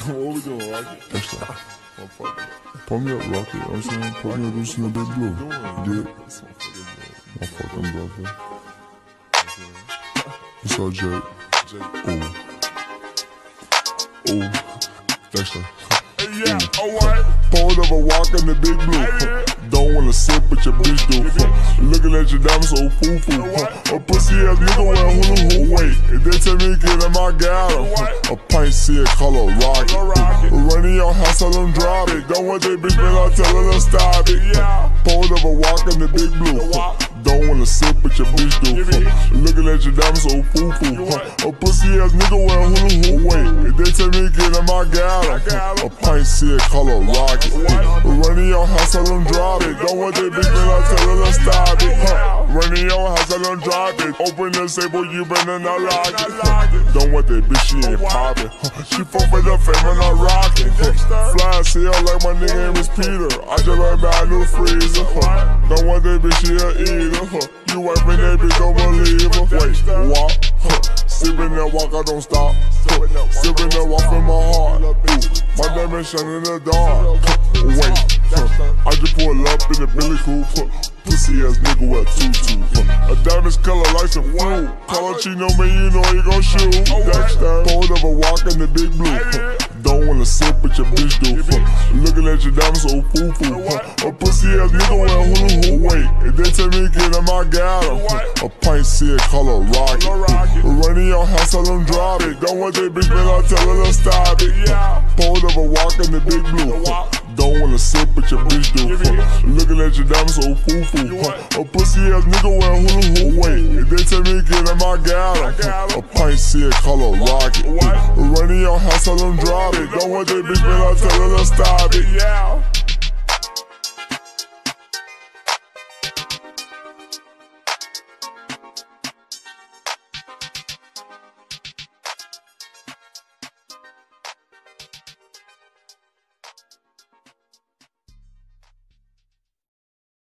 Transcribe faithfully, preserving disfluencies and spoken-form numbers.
What we doing, Rocket? That's that. I'm fucking. Pull me up, Rocket. You know what I'm saying? Pull me up, listen to Big Blue. You did? My fucking brother. What's up, Jake? Ooh. Ooh. That's that. Yeah, alright. Pulled up a walk in the Big Blue. Don't wanna sip, but your bitch do. Looking at your diamonds so foo-foo. A pussy ass nigga wear hula hoop. Wait, if they tell me get him, I got him. A pint seed color rocket. Running your house, I don't drop it. Don't want that bitch, man, I tell her to stop it. Pulled up a walk in the Big Blue. Don't wanna sip, but your bitch do. Looking at your diamonds so foo-foo. A pussy ass nigga wear hula hoop. Wait, if they tell me get him, I got him. A pint seed color rocket. Running your house, I don't drop it. Don't want that bitch, man, I tell her to stop it. Huh. Running your house, I don't drop it. Open the safe, boy, you better not lock it. Huh. Don't want that bitch, she ain't poppin'. Huh. She fuck with the fame and I rock it. Huh. Fly as hell like my nigga name is Peter. I just like buy a new freezer. Huh. Don't want that bitch, she a eater. Huh. You wiping that bitch, don't believe her. Wait, walk. Huh. Sippin' that walk, I don't stop. Huh. Sippin' that walk in my heart. Ooh. My diamond shine in the dark. Huh. Wait. Huh. I just pull up in the Billy Coupe, huh. Pussy ass nigga with a tutu, huh. A diamond's color like some fruit. Call a Chino, man, you know he gon' shoot. Dexter, pulled up a walk in the Big Blue, huh. Don't wanna sip, but your bitch do, huh. Looking at your diamonds so foo-foo, huh. A pussy ass nigga with a hula hoop. Wait, if they tell me get him, I got him, huh. A pint seed color rocket. Running your house, I don't drop it. Don't want that bitch, man, I tell her to stop it. Pulled up a walk in the Big Blue, huh. Don't wanna sip, but your bitch do. Huh. Looking at your diamonds so foo-foo. Huh. A pussy ass nigga wear hula hoop. Wait, if they tell me get him, I got him. Huh. A pint seed color rocket. Running your house, I don't drop it. Don't want that bitch, man, I tell her to stop it.